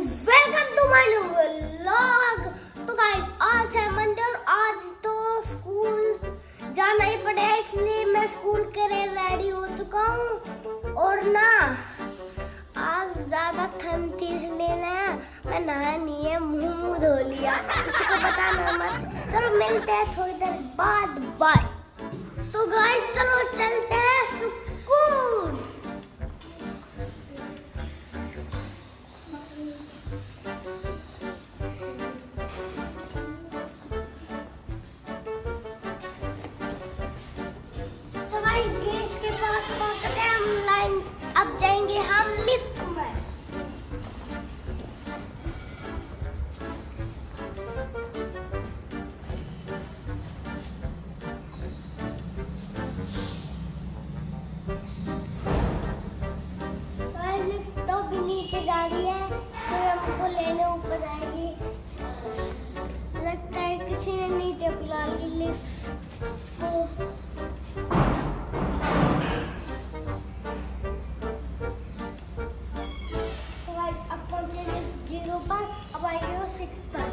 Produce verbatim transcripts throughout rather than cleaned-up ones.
Welcome to my new vlog. तो guys आज है मंडे और आज तो स्कूल जाना ही पड़ेगा, इसलिए मैं स्कूल के लिए रेडी हो चुका हूँ। और ना आज ज्यादा ठंड थी इसलिए ना मैं नहा नहीं है, मुंह मुंह धो लिया, किसी को बताना मत। चलो मिलते हैं थोड़ी देर बाद, बाय। तो गाइस चलो चलते हैं स्कूल। गेट के पास पहुंचते हैं हम, लाइन अब जाएंगे हम लिफ्ट में। लिफ्ट तो भी नीचे जा रही है, फिर हमको लेने ऊपर जाएगी। लगता है किसी ने नीचे बुला ली लिफ्ट को। अब आएगी वो सिक्स पर।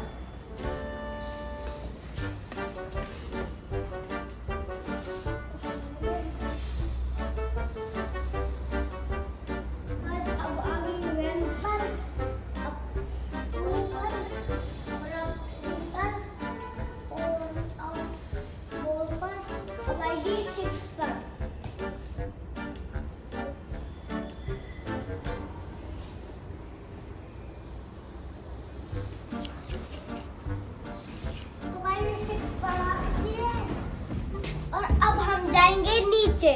अब आ गई वैन पर, अब टू पर और अब थ्री पर और अब फोर पर, अब आएगी सिक्स पर। और अब हम जाएंगे नीचे।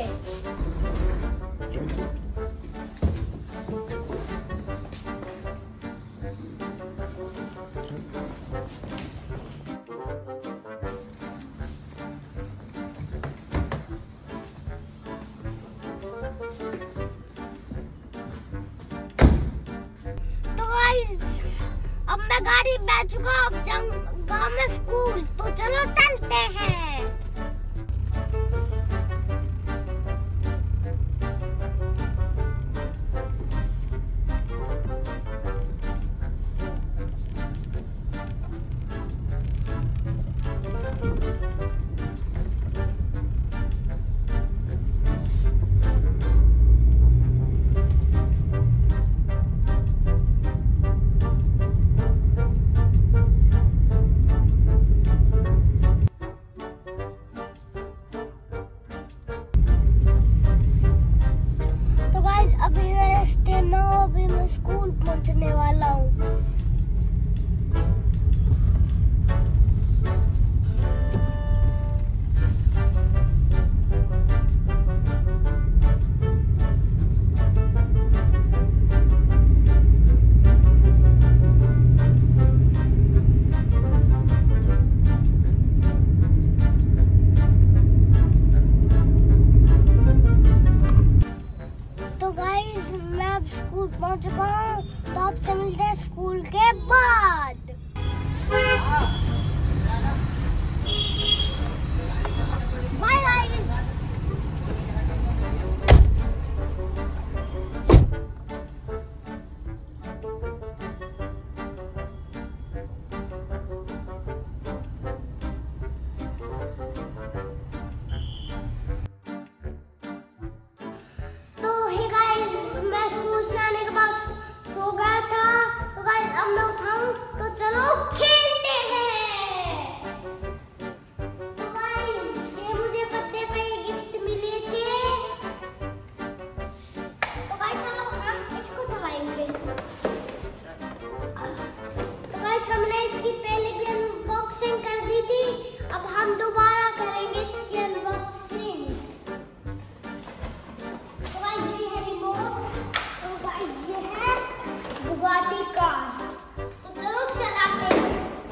तो गाइस अब मैं गाड़ी में बैठ चुका, अब जाऊंगा मैं स्कूल। तो चलो चलते हैं। अभी मैं रास्ते में हूँ, अभी मैं स्कूल पहुँचने वाला हूँ। स्कूल पहुंच चुका हूँ, तो आपसे मिलते हैं स्कूल के बाद। Bye guys. अब मैं उठाऊं तो चलो खेलते हैं। तो गाइस ये मुझे पत्ते पे गिफ्ट मिले थे, तो गाइस चलो हम इसको चलाएंगे। तो गाइस हमने इसकी पहले भी अनबॉक्सिंग कर दी थी, अब हम दोबारा करेंगे इसकी अनबॉक्सिंग। तो गाइस ये है रिमोट, तो गाइस ये है बुगाटी कार। तो चलो चलाते हैं।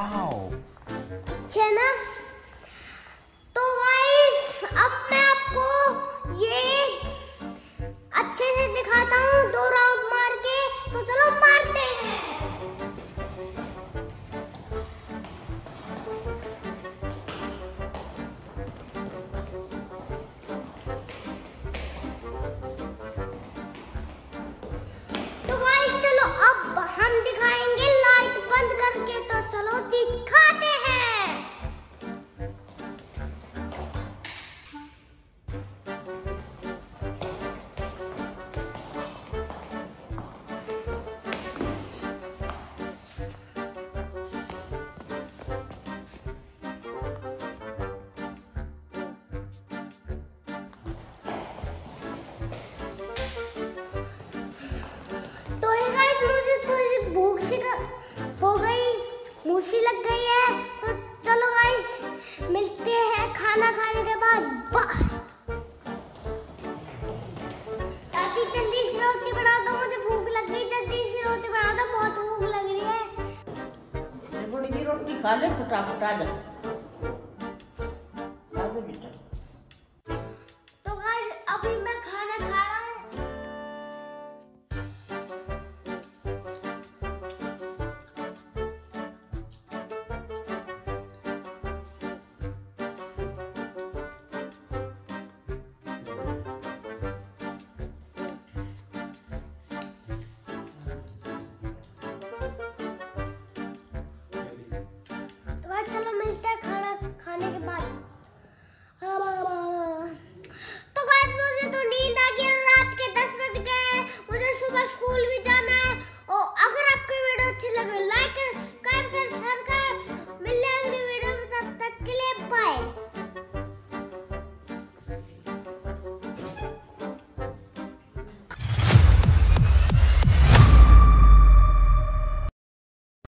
वाओ, है ना? तो गाइस अब मैं आपको ये अच्छे से दिखाता हूँ दो राउंड मार के, तो चलो मारते हैं। तो गाइस चलो अब हम दिखाएंगे लाइट बंद करके, तो चलो दिखाते हैं। तो ये गाइस मुझे थोड़ी भूख सी हो गई, मुँह सी लग गई है, तो चलो गाइस मिलते हैं खाना खाने के बाद। बाय। दादी जल्दी से रोटी बना दो, मुझे भूख लग गई, जल्दी से रोटी बना दो, बहुत भूख लग रही है। थोड़ी सी रोटी खा ले फटाफट आ जा।